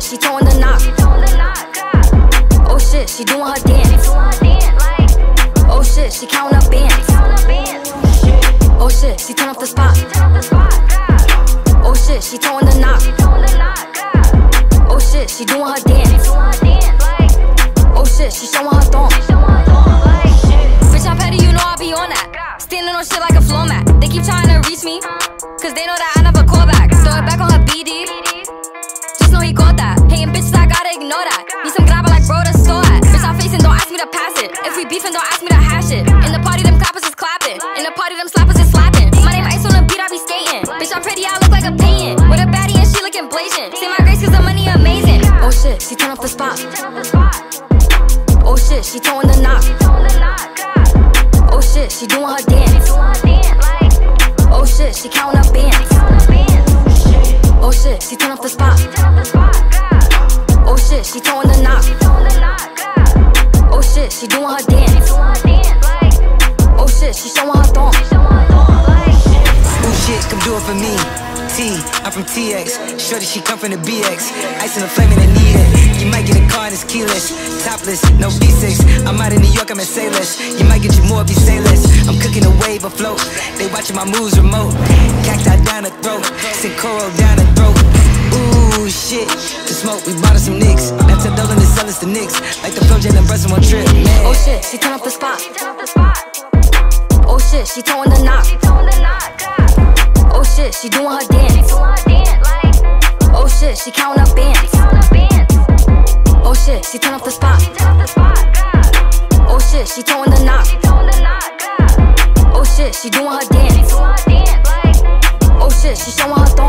shit, she throwing the knock. Oh shit, she doing her dance. Oh shit, she counting up bands. Oh shit, she turn up the spot. Oh shit, she throwing the knock. Oh shit, she doing her dance. Oh shit, she showing her thong. Bitch, I'm petty, you know I be on that. Standing on shit like a floor mat. They keep trying to reach me, cause they know that I never call back. Throw it back on her BD, just know he caught that. Hating bitches, I gotta ignore that. Need some grabber like bro to store at. Bitch, I'm facing, don't ask me to pass it. If we beefing, don't ask me to hash it. In the party, them clappers is clapping. In the party, them slappers is slapping. My name Ice on the beat, I be skating. Bitch, I'm pretty, I look like a painting. With a baddie and she looking blazing. Say my grace cause the money amazing. Oh shit, she turn up the spot. Oh shit, she throwing the knock. Oh shit, she doing her dance. Oh shit, she counting up bands. Oh shit, she turn up the spot. Oh shit, she throwing the knock. Oh shit, she doing her dance. Oh shit, she showing her thong. Ooh shit, come do it for me. I'm from TX, shorty she come from the BX. Ice in the flame and I need it. You might get a car and it's keyless. Topless, no V6. I'm out in New York, I'm in Sailors. You might get you more if you say less. I'm cooking a wave afloat. They watching my moves remote. Cacti down the throat, sick coral down the throat. Ooh shit, the smoke, we bought us some nicks. That's a dozen to sell us the Knicks. Like the Pro J and Brussels one trip, man. Oh shit, she turn up the spot. Oh shit, she throwing the knock. Oh shit, she doing her dance. Oh shit, she counting up bands. Oh shit, she turn up the spot. Oh shit, she throwing the knock. Oh shit, she doing her dance. Oh shit, she showing her thong.